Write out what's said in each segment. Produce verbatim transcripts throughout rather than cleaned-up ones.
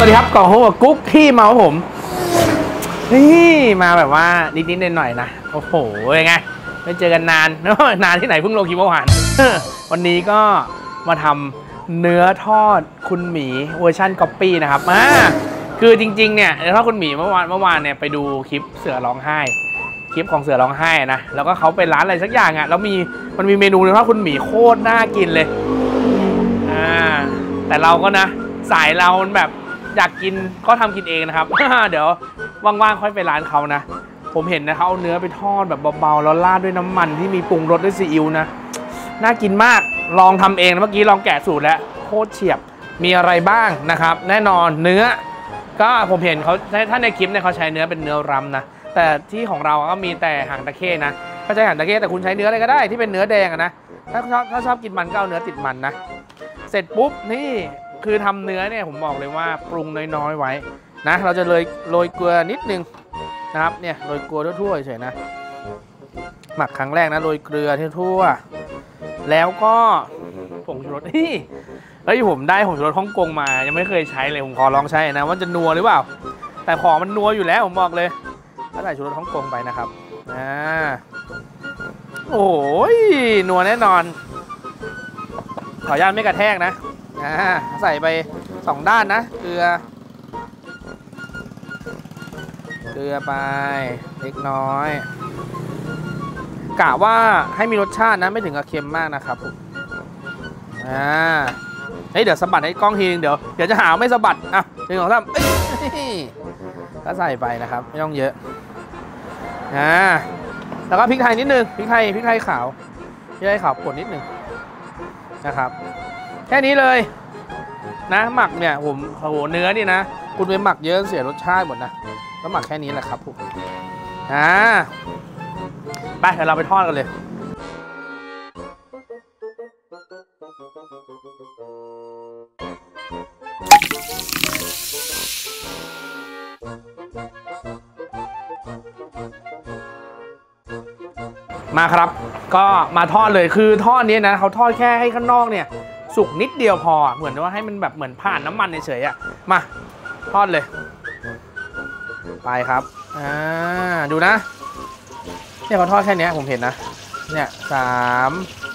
วัสดีครับก่อโฮกับกุ๊กที่มาผมนี่มาแบบว่านิดๆหน่อยๆนะโอ้โหยังไงไม่เจอกันนานเนาะนานที่ไหนเพิ่งลงคลิปเมื่อวานวันนี้ก็มาทำเนื้อทอดคุณหมีเวอร์ชันก๊อปปี้นะครับอ่าคือจริงๆเนี่ยเนื้อทอดคุณหมีเมื่อวานเมื่อวานเนี่ยไปดูคลิปเสือร้องไห้คลิปของเสือร้องไห้นะแล้วก็เขาเป็นร้านอะไรสักอย่างอ่ะแล้วมีมันมีเมนูเนื้อทอดคุณหมีโคตรน่ากินเลยอ่าแต่เราก็นะสายเราแบบอยากกินก็ทำกินเองนะครับ เดี๋ยวว่างๆค่อยไปร้านเขานะผมเห็นนะเขาเอาเนื้อไปทอดแบบเบาๆแล้วราดด้วยน้ำมันที่มีปรุงรสด้วยซีอิ๊วนะน่ากินมากลองทำเองเมื่อกี้ลองแกะสูตรแล้วโคตรเฉียบมีอะไรบ้างนะครับแน่นอนเนื้อก็ผมเห็นเขาถ้าในคลิปเนี่ยเขาใช้เนื้อเป็นเนื้อรำนะแต่ที่ของเราก็มีแต่หางตะเข้นะถ้าใช้หางตะเข้แต่คุณใช้เนื้ออะไรก็ได้ที่เป็นเนื้อแดงนะถ้าชอบถ้าชอบกินมันก็เอาเนื้อติดมันนะเสร็จปุ๊บนี่คือทำเนื้อเนี่ยผมบอกเลยว่าปรุงน้อยๆไว้นะเราจะเลยโรยเกลือนิดนึงนะครับเนี่ยโรยเกลือทั่วๆเฉยๆนะหมักครั้งแรกนะโรยเกลือทั่วๆแล้วก็ผงชูรสนี่เฮ้ยผมได้ผงชูรสฮ่องกงมายังไม่เคยใช้เลยผมขอลองใช้นะว่าจะนัวหรือเปล่าแต่ของมันนัวอยู่แล้วผมบอกเลยก็ใส่ชูรสฮ่องกงไปนะครับอ่าโอ้ยนัวแน่นอนขออนุญาตไม่กระแทกนะอ่าใส่ไปสองด้านนะเกลือเกลือไปเล็กน้อยกะว่าให้มีรสชาตินะไม่ถึงกับเค็มมากนะครับอ่าเฮ้ยเดี๋ยวสะบัดให้กล้องทีนึงเดี๋ยวเดี๋ยวจะหาไม่สะบัดอ่ะหนึ่งสองสามก็ใส่ไปนะครับไม่ต้องเยอะอ่าแล้วก็พริกไทยนิดนึงพริกไทยพริกไทยขาวพริกไทยขาวป่นนิดนึงนะครับแค่นี้เลยนะหมักเนี่ยผมโอ้โหเนื้อนี่นะคุณไปหมักเยอะเสียรสชาติหมดนะก็หมักแค่นี้แหละครับผมอ่าไปเดี๋ยวเราไปทอดกันเลยมาครับก็มาทอดเลยคือทอดนี้นะเขาทอดแค่ให้ข้างนอกเนี่ยสุกนิดเดียวพอเหมือนว่าให้มันแบบเหมือนผ่านน้ำมันเฉยๆอ่ะมาทอดเลยไปครับอ่าดูนะเนี่ยเขาทอดแค่นี้ผมเห็นนะเนี่ยสาม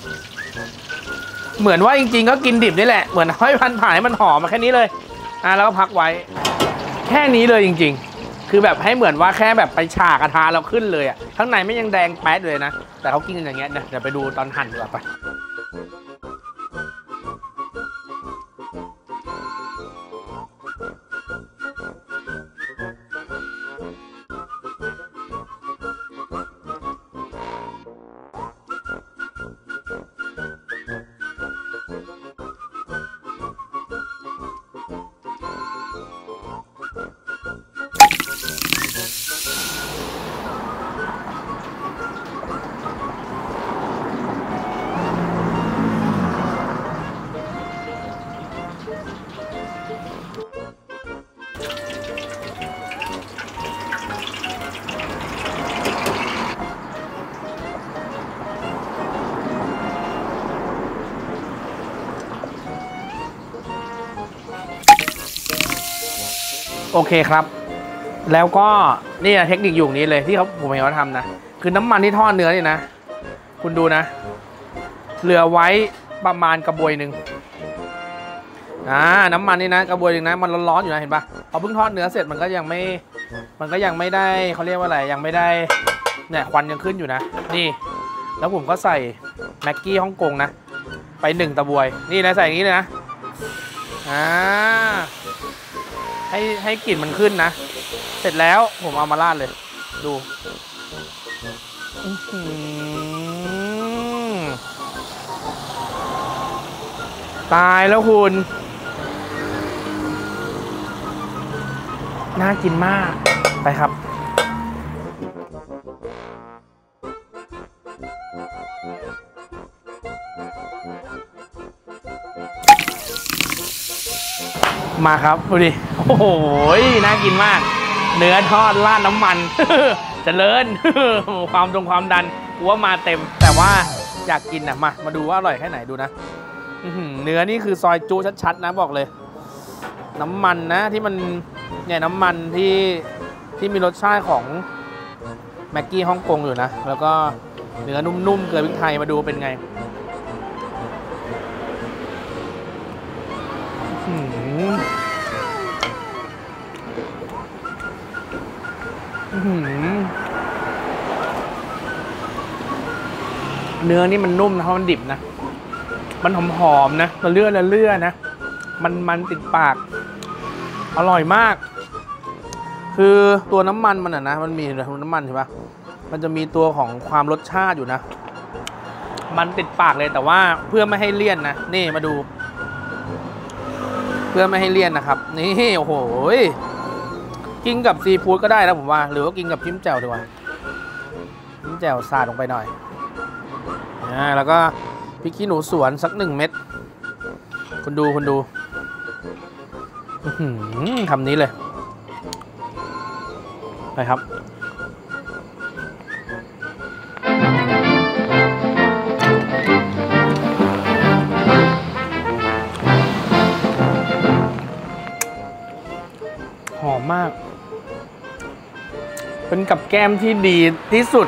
เหมือนว่าจริงๆก็กินดิบนี่แหละเหมือนห้อยพันผ่านให้มันหอมมาแค่นี้เลยอ่าแล้วก็พักไว้แค่นี้เลยจริงๆคือแบบให้เหมือนว่าแค่แบบไปฉากกระทะเราขึ้นเลยอ่ะข้างในไม่ยังแดงแป๊ดเลยนะแต่เขากินกันอย่างเงี้ยเดี๋ยวไปดูตอนหั่นดีกว่าไปโอเคครับแล้วก็นี่เทคนิคอยู่นี้เลยที่เขาผมเห็นเขาทำนะคือน้ำมันที่ทอดเนื้อนี่นะคุณดูนะเหลือไว้ประมาณกระบวยหนึ่งอ่าน้ำมันนี่นะกระบวยหนึ่งนะมันร้อนๆอยู่นะเห็นปะพอเพิ่งทอดเนื้อเสร็จมันก็ยังไม่มันก็ยังไม่ได้เขาเรียกว่าอะไรยังไม่ได้เนี่ยควันยังขึ้นอยู่นะนี่แล้วผมก็ใส่แม็กกี้ฮ่องกงนะไปหนึ่งตะบวยนี่นะใส่อย่างนี้เลยนะอ่าให้ให้กลิ่นมันขึ้นนะเสร็จแล้วผมเอามาราดเลยดูตายแล้วคุณน่ากินมากไปครับมาครับดูดิโอ้โหน่ากินมากเนื้อทอดราดน้ำมันเจริญความตรงความดันกูว่ามาเต็มแต่ว่าอยากกินนะมามาดูว่าอร่อยแค่ไหนดูนะเนื้อนี่คือซอยจูชัดๆนะบอกเลยน้ำมันนะที่มันเนี่ยน้ำมันที่ที่มีรสชาติของแม็กกี้ฮ่องกงอยู่นะแล้วก็เนื้อนุ่มๆเกลือพริกไทยมาดูเป็นไงเนื้อนี่มันนุ่มนะเพราะมันดิบนะมันหอมๆนะละเลื่อละเลื่อนะมันมันติดปากอร่อยมากคือตัวน้ำมันมันอ่ะนะมันมีน้ำมันใช่ปะมันจะมีตัวของความรสชาติอยู่นะมันติดปากเลยแต่ว่าเพื่อไม่ให้เลี่ยนนะนี่มาดูเพื่อไม่ให้เลี่ยนนะครับนี่โอ้โหกินกับซีฟู้ดก็ได้นะผมว่าหรือว่ากินกับจิ้มแจ่วดีกว่าจิ้มแจ่วสาดลงไปหน่อยอ่าแล้วก็พริกขี้หนูสวนสักหนึ่งเม็ดคุณดูคุณดูทำนี้เลยไปครับหอมมากเป็นกับแก้มที่ดีที่สุด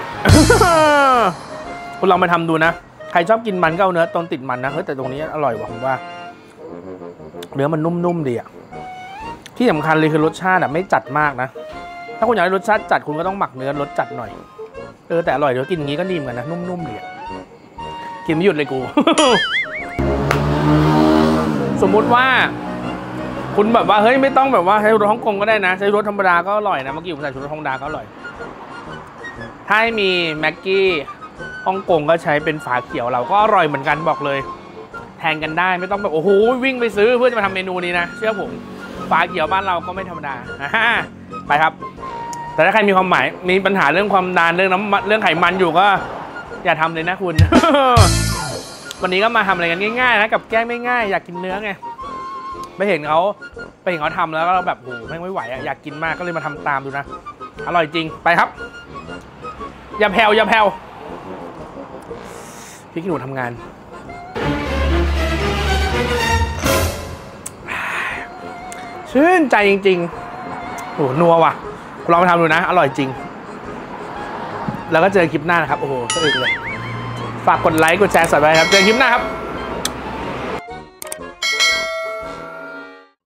คุณลองไปทำดูนะใครชอบกินมันก็เอาเนื้อตรงติดมันนะเฮ้ยแต่ตรงนี้อร่อยว่ะผมว่าเนื้อมันนุ่มๆดีอ่ะที่สำคัญเลยคือรสชาติอ่ะไม่จัดมากนะถ้าคุณอยากได้รสชาติจัดคุณก็ต้องหมักเนื้อรสจัดหน่อยเออแต่อร่อยเดี๋ยวกินอย่างนี้ก็ดีเหมือนกันนะนุ่มๆดีกินไม่หยุดเลยกู สมมุติว่าคุณแบบว่าเฮ้ยไม่ต้องแบบว่าใช้รสฮ่องกงก็ได้นะใช้รสธรรมดาก็อร่อยนะเมื่อกี้ผมใส่รสธรรมดาก็อร่อยถ้าให้มีแม็กกี้ฮ่องกงก็ใช้เป็นฝาเขียวเราก็อร่อยเหมือนกันบอกเลยแทนกันได้ไม่ต้องแบบโอ้โหวิ่งไปซื้อเพื่อจะมาทำเมนูนี้นะเชื่อผมฝาเขียวบ้านเราก็ไม่ธรรมดาไปครับแต่ถ้าใครมีความหมายมีปัญหาเรื่องความดันเรื่องน้ำเรื่องไขมันอยู่ก็อย่าทำเลยนะคุณ วันนี้ก็มาทำอะไรกันง่ายๆนะกับแก้มง่ายๆอยากกินเนื้อไงไปเห็นเขาไปเห็นเขาทำแล้วก็เราแบบโหไม่ไม่ไหวอะอยากกินมากก็เลยมาทำตามดูนะอร่อยจริงไปครับอย่าแผ่วอย่าแผ่วพี่ขี้หนูทำงานชื่นใจจริงๆโอ้นัวว่ะลองไปทำดูนะอร่อยจริงแล้วก็เจอคลิปหน้านะครับโอ้โหสะอึกเลยฝากกดไลค์กดแชร์สับสไครบ์ครับเจอคลิปหน้าครับ